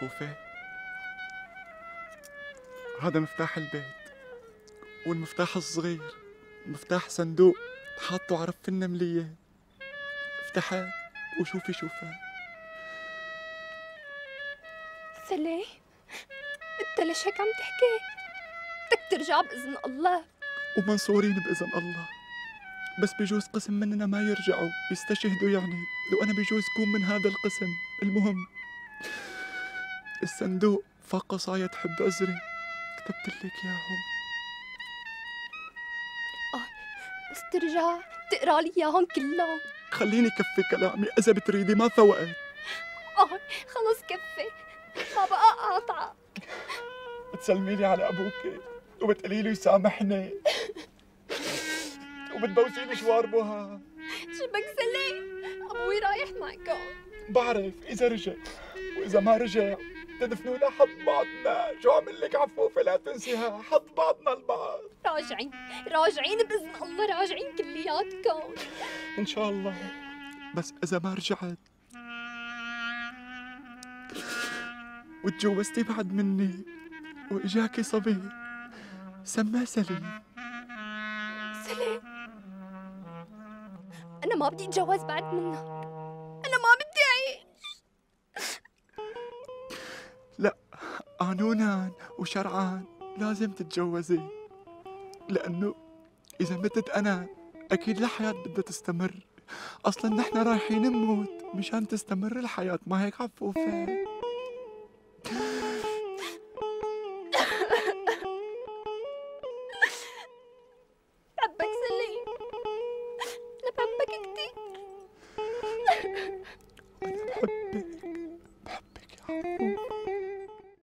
عفوفة، هذا مفتاح البيت، والمفتاح الصغير مفتاح صندوق حاطه على رف النملية. افتحها وشوفي شوفها. سلام، انت ليش هيك عم تحكي؟ بدك ترجع بإذن الله. ومنصورين بإذن الله، بس بجوز قسم مننا ما يرجعوا يستشهدوا يعني، وأنا بجوز كون من هذا القسم. المهم الصندوق فوق قصايد حب عذري كتبت لك إياهم. بس ترجع تقرا لي اياهم كلهم. خليني كفي كلامي، إذا بتريدي ما فوقت. خلص كفي، ما بقى قاطعة. بتسلمي لي على أبوك وبتقولي له يسامحني وبتبوسي لي شواربها. شبك سلام، ابوي رايح معكم. بعرف إذا رجع، وإذا ما رجع تدفنونا حد بعضنا. شو عمل لك عفوفة؟ لا تنسيها، حد بعضنا البعض. راجعين بإذن الله، راجعين كلياتكم إن شاء الله. بس إذا ما رجعت وتجوزتي بعد مني وإجاكي صبي سماه سليم. سلام، أنا ما بدي أتجوز بعد منك، أنا ما بدي أعيش. لا، قانونا وشرعا لازم تتجوزي، لأنه إذا متت أنا أكيد الحياة بدها تستمر. أصلا نحن رايحين نموت مشان تستمر الحياة، ما هيك عفوفة؟ بحبك سليم، أنا بحبك كتير. أنا بحبك يا عفوفة.